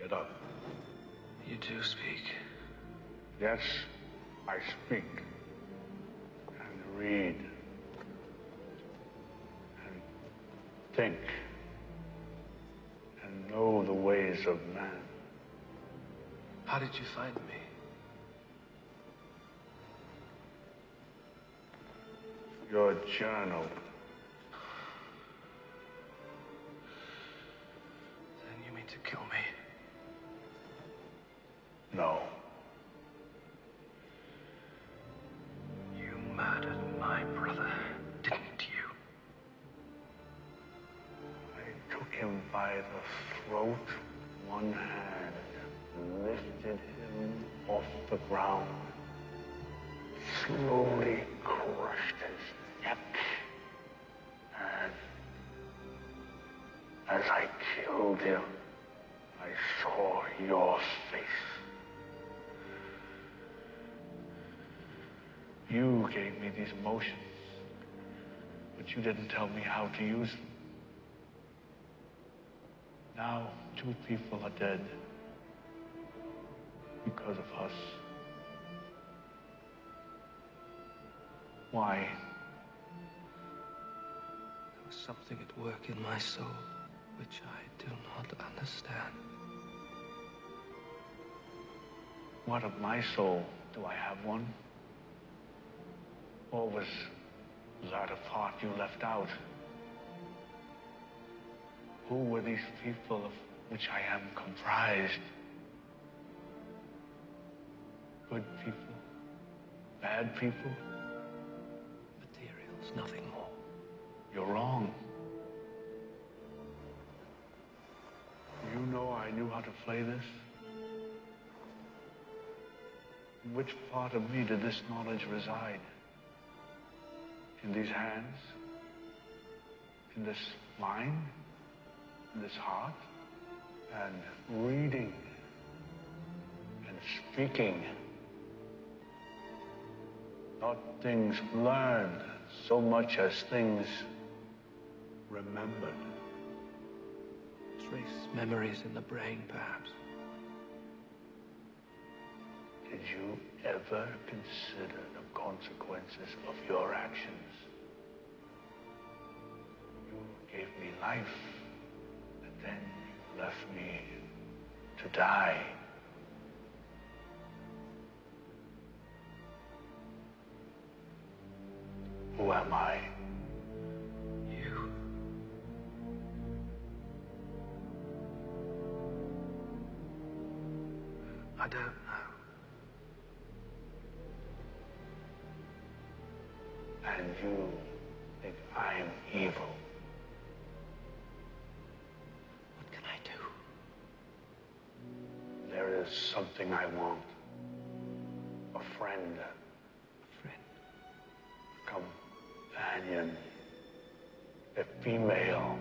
Get up. You do speak. Yes, I speak. And read. And think. And know the ways of man. How did you find me? Your journal. Then you mean to kill me? No. You murdered my brother, didn't you? I took him by the throat, one hand, and lifted him off the ground. Slowly crushed his neck. And as I killed him, I saw your face. You gave me these emotions, but you didn't tell me how to use them. Now, 2 people are dead because of us. Why? There was something at work in my soul which I do not understand. What of my soul? Do I have one? Or was that a part you left out? Who were these people of which I am comprised? Good people? Bad people? Materials, nothing more. You're wrong. You know I knew how to play this? In which part of me did this knowledge reside? In these hands? In this mind? In this heart? And reading and speaking. Not things learned so much as things remembered. Trace memories in the brain, perhaps. Did you ever consider the consequences of your actions? You gave me life, and then you left me to die. Who am I? You. I don't know. And you think I'm evil. What can I do? There is something I want. A friend. A friend. Companion. A female.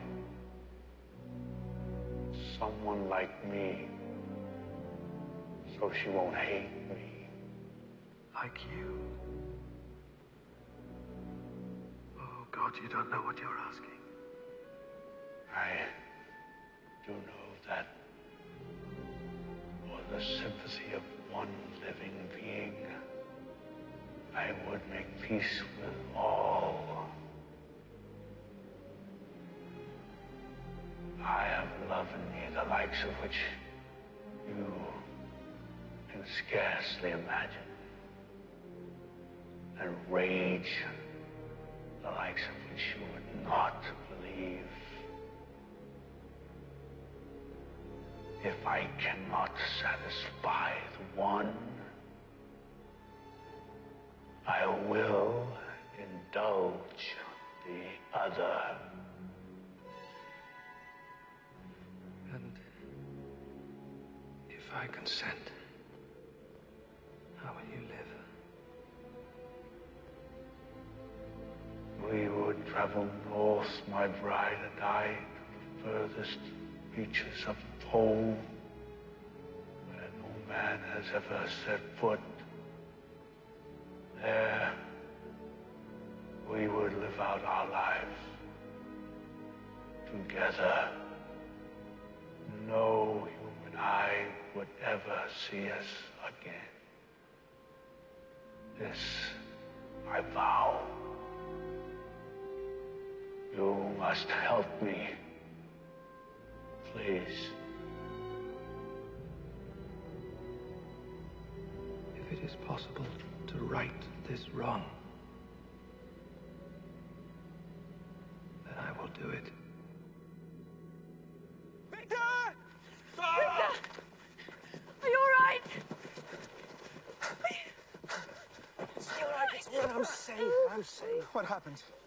Someone like me. So she won't hate me. Like you. Oh, God, you don't know what you're asking. I do know that for the sympathy of one living being, I would make peace with all. I have love in me the likes of which you can scarcely imagine. And rage, the likes of which you would not believe. If I cannot satisfy the one, I will indulge the other. And if I consent, how will you live? We would travel north, my bride and I, to the furthest reaches of the pole, where no man has ever set foot. There, we would live out our lives together. No human eye would ever see us again. This I vow. You must help me. Please. If it is possible to right this wrong, then I will do it. Victor! Victor! Are you all right? It's all right, I'm safe, I'm safe. What happened?